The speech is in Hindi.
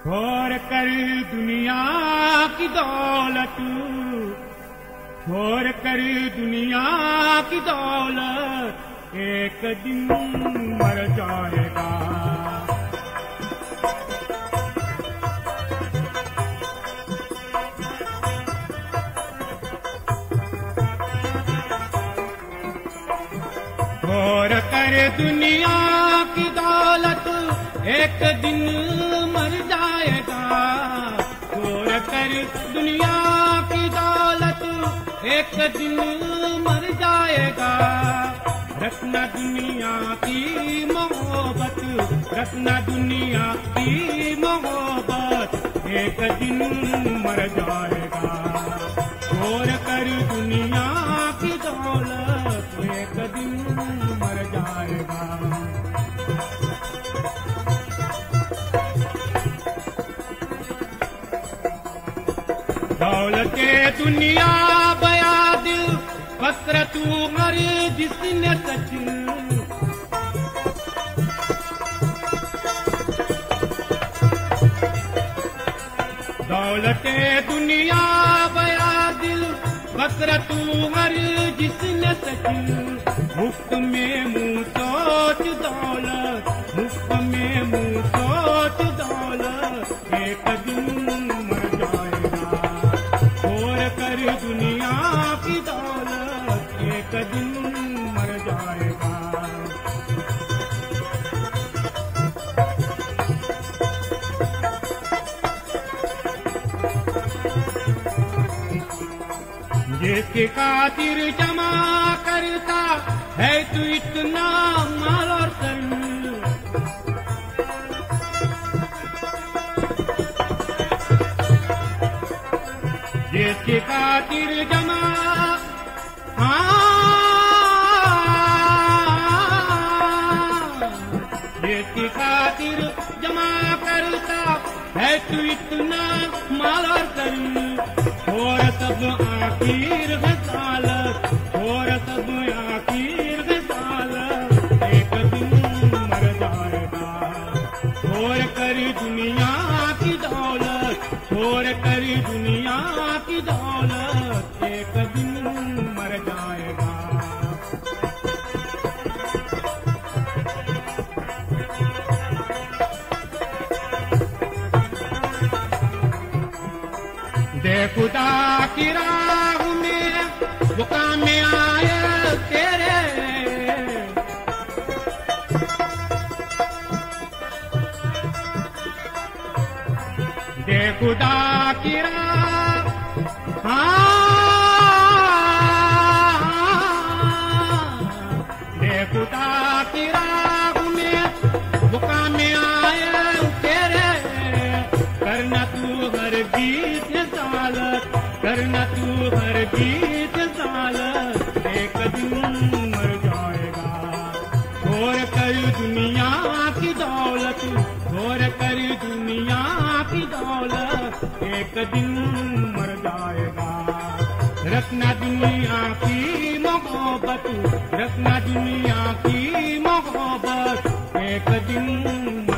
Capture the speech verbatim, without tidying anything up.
छोड़ कर दुनिया की दौलत, छोड़ कर दुनिया की दौलत, एक दिन मर जाएगा। छोड़ कर दुनिया की दौलत, एक दिन मर जाएगा। छोड़ कर दुनिया की दौलत, एक दिन मर जाएगा। रखना दुनिया की मोहब्बत, रखना दुनिया की मोहब्बत, एक दिन मर जाएगा। छोड़ कर दुनिया की दौलत, एक दिन मर जाएगा। दौलते दुनिया बया दिल, कसरत मर जिसने सचिन। दौलते दुनिया बया दिल, कसरत मर जिसने सचिन। मुफ्त में मुंह सोच दौलत, मुफ्त में मुंह सोच दौलत, एक दिन मर जाएगा। छोड़ कर दुनिया की दौलत, एक दिन मर जाएगा। जिसके खातिर जमा करता है तू इतना माल और तन, जिसके खातिर जमा हाँ जिसके खातिर जमा करता है तू इतना माल और तन। छोड़ सब आखिर गसालत, छोड़ सब आखिर गसालत, एक दिन मर जाएगा। छोड़ कर दुनिया की दौलत, छोड़ कर दुनिया की दौलत, एक दिन मर जाएगा। दे खुदा की राह में वो काम में आए तेरे, दे खुदा की राह हाँ दे खुदा की राह में वो काम में आए तेरे। करना तू हर गीत सालत, करना तू हर गीत सालत, एक दिन मर जाएगा। छोड़ कर दुनिया की दौलत, छोड़ कर दुनिया की दौलत, एक दिन मर जाएगा। रखना दुनिया की मोहब्बत, रखना दुनिया की मोहब्बत, एक दिन